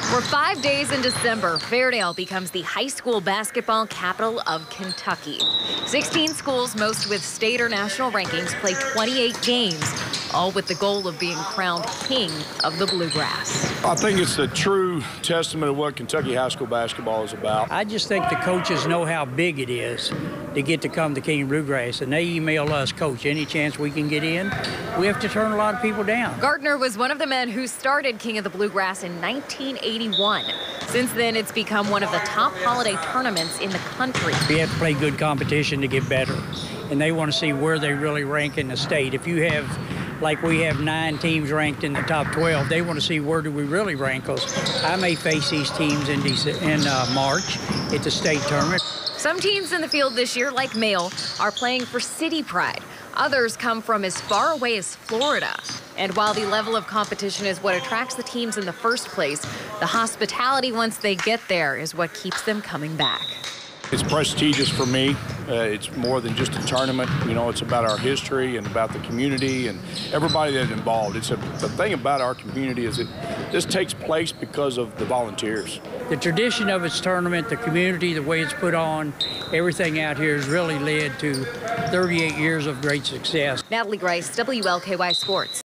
For 5 days in December, Fairdale becomes the high school basketball capital of Kentucky. 16 schools, most with state or national rankings, play 28 games, all with the goal of being crowned king of the Bluegrass. I think it's a true testament of what Kentucky high school basketball is about. I just think the coaches know how big it is to get to come to King of Bluegrass, and they email us, Coach, any chance we can get in? We have to turn a lot of people down. Gardner was one of the men who started King of the Bluegrass in 1981. Since then, it's become one of the top holiday tournaments in the country. We have to play good competition to get better, and they want to see where they really rank in the state. If you have, like we have 9 teams ranked in the top 12, they want to see where do we really rank, because I may face these teams in March. It's a state tournament. Some teams in the field this year, like Male, are playing for city pride. Others come from as far away as Florida. And while the level of competition is what attracts the teams in the first place, the hospitality once they get there is what keeps them coming back. It's prestigious for me. It's more than just a tournament. You know, it's about our history and about the community and everybody that's involved. The thing about our community is that this takes place because of the volunteers. The tradition of its tournament, the community, the way it's put on, everything out here has really led to 38 years of great success. Natalie Grice, WLKY Sports.